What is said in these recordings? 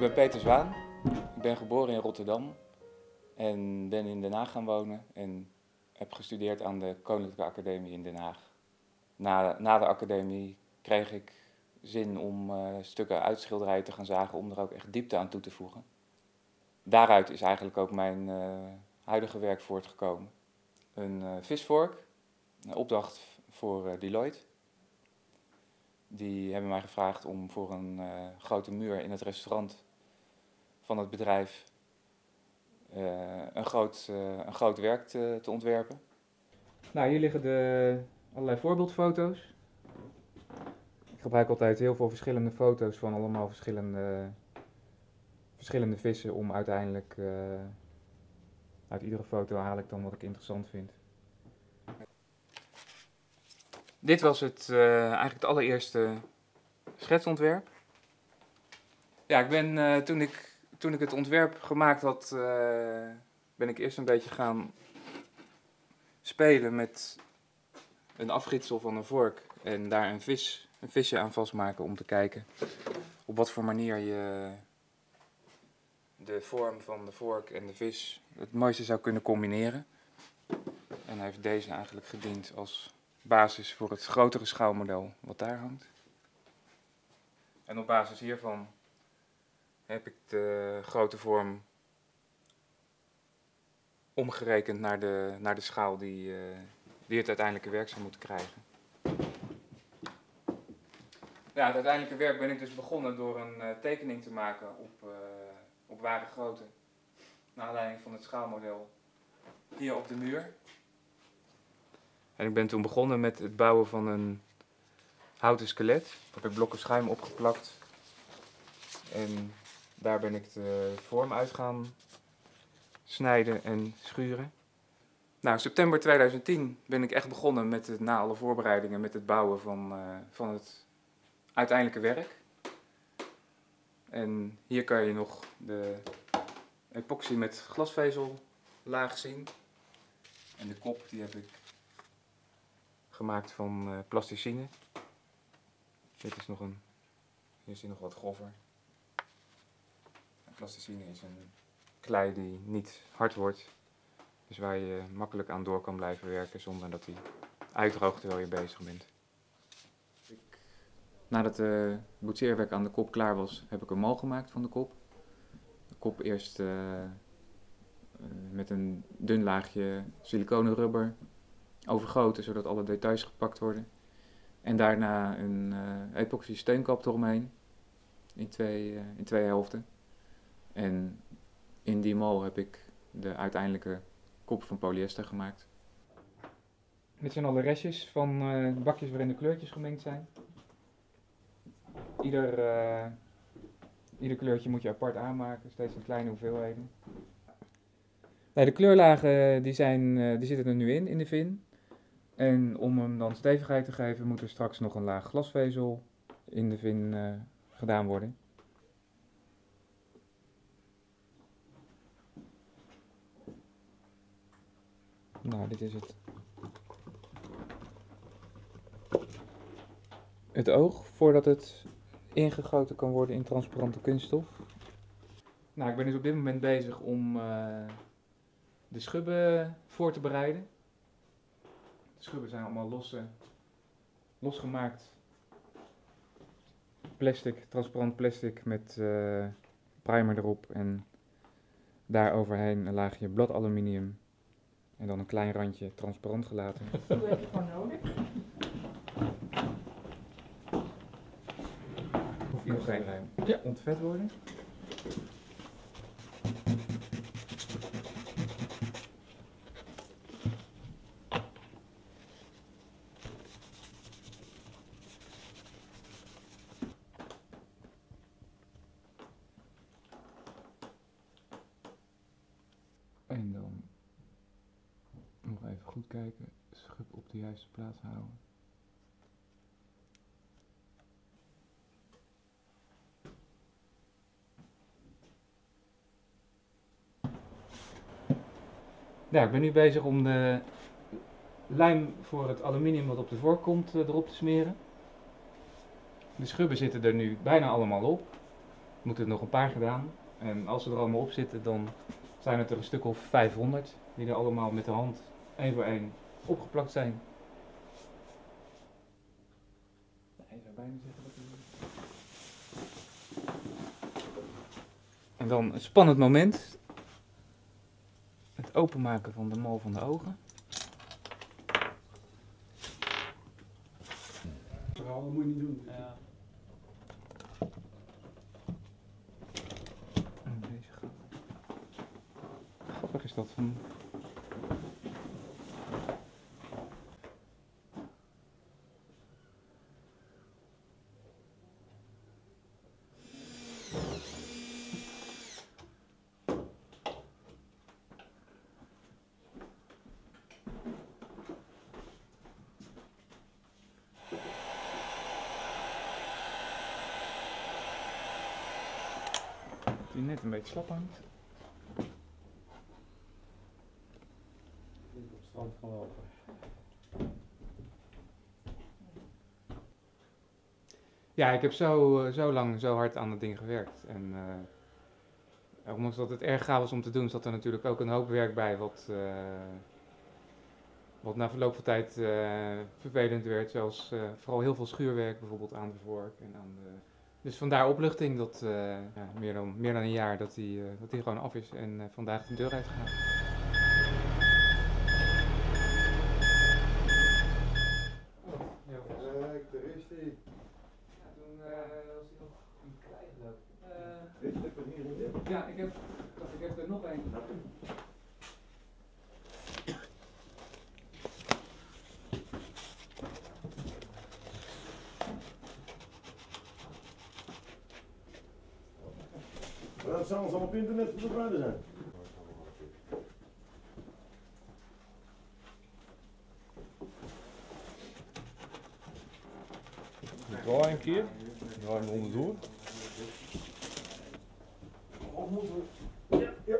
ben Peter Zwaan. Ik ben geboren in Rotterdam en ben in Den Haag gaan wonen en heb gestudeerd aan de Koninklijke Academie in Den Haag. Na de academie kreeg ik zin om stukken uitschilderijen te gaan zagen om er ook echt diepte aan toe te voegen. Daaruit is eigenlijk ook mijn huidige werk voortgekomen. Een visvork, een opdracht voor Deloitte. Die hebben mij gevraagd om voor een grote muur in het restaurant van het bedrijf een groot werk te ontwerpen. Nou, hier liggen allerlei voorbeeldfoto's. Ik gebruik altijd heel veel verschillende foto's van allemaal verschillende vissen om uiteindelijk uit iedere foto haal ik dan wat ik interessant vind. Dit was eigenlijk het allereerste schetsontwerp. Ja, toen ik het ontwerp gemaakt had, ben ik eerst een beetje gaan spelen met een afgietsel van een vork en daar een visje aan vastmaken om te kijken op wat voor manier je de vorm van de vork en de vis het mooiste zou kunnen combineren. En hij heeft deze eigenlijk gediend als basis voor het grotere schaalmodel wat daar hangt. En op basis hiervan heb ik de grote vorm omgerekend naar de schaal die het uiteindelijke werk zou moeten krijgen. Ja, het uiteindelijke werk ben ik dus begonnen door een tekening te maken op ware grootte. Naar aanleiding van het schaalmodel hier op de muur. En ik ben toen begonnen met het bouwen van een houten skelet. Ik heb er blokken schuim opgeplakt. En daar ben ik de vorm uit gaan snijden en schuren. Nou, september 2010 ben ik echt begonnen met na alle voorbereidingen met het bouwen van het uiteindelijke werk. En hier kan je nog de epoxy met glasvezellaag zien. En de kop die heb ik gemaakt van plasticine. Hier is die nog wat grover. Plasticine is een klei die niet hard wordt. Dus waar je makkelijk aan door kan blijven werken zonder dat hij uitdroogt terwijl je bezig bent. Nadat de boetseerwerk aan de kop klaar was, heb ik een mal gemaakt van de kop. De kop eerst met een dun laagje siliconen rubber overgoten, zodat alle details gepakt worden. En daarna een epoxy steenkap eromheen, in twee helften. En in die mal heb ik de uiteindelijke kop van polyester gemaakt. Dit zijn alle restjes van bakjes waarin de kleurtjes gemengd zijn. Ieder kleurtje moet je apart aanmaken, steeds in kleine hoeveelheden. Nee, de kleurlagen die zitten er nu in de vin. En om hem dan stevigheid te geven moet er straks nog een laag glasvezel in de vin gedaan worden. Nou, dit is het oog voordat het ingegoten kan worden in transparante kunststof. Nou, ik ben dus op dit moment bezig om de schubben voor te bereiden. De schubben zijn allemaal losgemaakt plastic, transparant plastic met primer erop en daar overheen een laagje bladaluminium en dan een klein randje transparant gelaten. Dat heb je gewoon nodig. Hoeft nog geen ontvet worden. En dan nog even goed kijken, schub op de juiste plaats houden. Ja, ik ben nu bezig om de lijm voor het aluminium wat op de vork komt erop te smeren. De schubben zitten er nu bijna allemaal op. moeten er nog een paar gedaan. En als ze er allemaal op zitten, dan zijn het er een stuk of 500 die er allemaal met de hand één voor één opgeplakt zijn. Je zou bijna zeggen dat en dan een spannend moment. Het openmaken van de mal van de ogen. Dat moet je niet doen. Ja. Oh, deze gaat. Grappig is dat van. Die net een beetje slap hangt. Op het strand gaan lopen. Ja, ik heb zo lang zo hard aan dat ding gewerkt. En ondanks dat het erg gaaf was om te doen, zat er natuurlijk ook een hoop werk bij wat na verloop van tijd vervelend werd. Zoals vooral heel veel schuurwerk bijvoorbeeld aan de vork en aan de... Dus vandaar opluchting dat ja, meer dan een jaar dat die gewoon af is en vandaag de deur uitgegaan. Kijk, daar is die. Ja, toen was hij nog een klein geloof. Dit heb ik hier in. Ja, ik heb er nog één. Maar dat zal op internet verdwijnen zijn. Draai een keer. Draai hem onderdoor. Of moeten we? Ja, ja.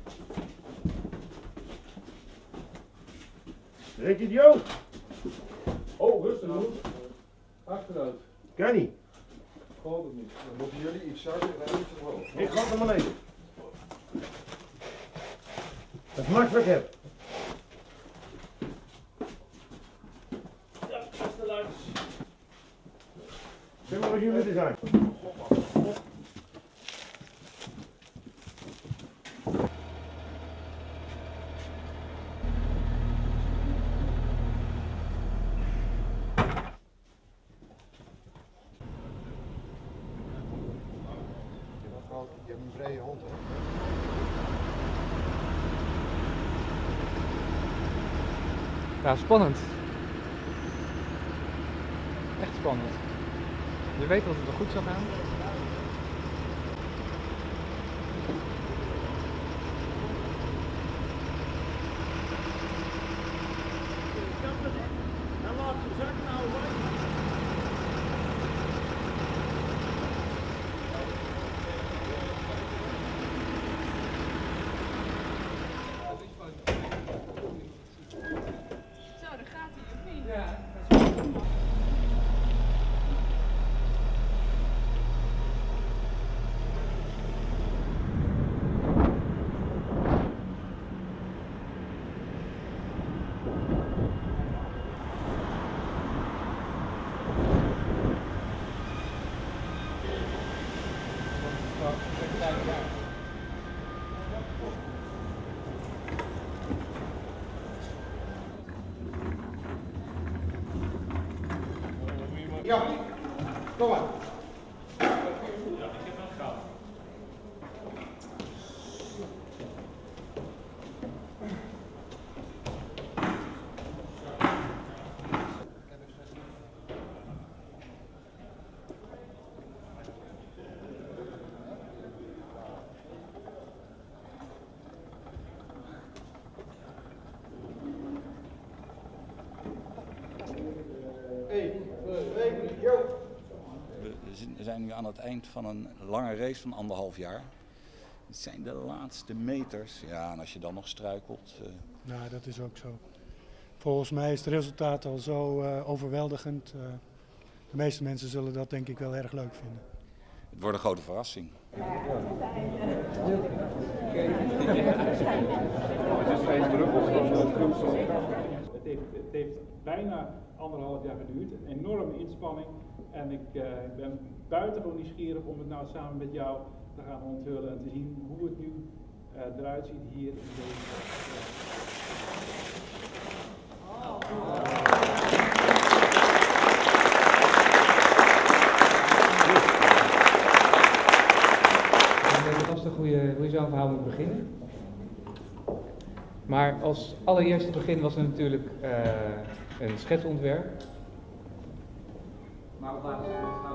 Rick idioot! Oh, rustig hoor. Achteruit. Kan niet. Gaat het niet. Dan moeten jullie iets zakken en iets omhoog. Ik ga naar beneden. Dat is makkelijk heb. Ja, dat is te luid. Zeg maar wat jullie te zijn. Je hebt een brede hond, hè? Ja, spannend. Echt spannend. Je weet dat het wel goed zal gaan. Dan laat je zak nou weg. Zo, daar gaat hij, of niet? Ja. Ja, kom maar. We zijn nu aan het eind van een lange race van 1,5 jaar. Het zijn de laatste meters. Ja, en als je dan nog struikelt. Nou, dat is ook zo. Volgens mij is het resultaat al zo overweldigend. De meeste mensen zullen dat denk ik wel erg leuk vinden. Het wordt een grote verrassing. Het heeft bijna 1,5 jaar geduurd, een enorme inspanning. En ik ben buitengewoon nieuwsgierig om het nou samen met jou te gaan onthullen en te zien hoe het nu eruit ziet hier in deze. Dat is de goede hoe je zo'n verhaal moet beginnen. Maar als allereerste begin was er natuurlijk een schetsontwerp. Maar op basis van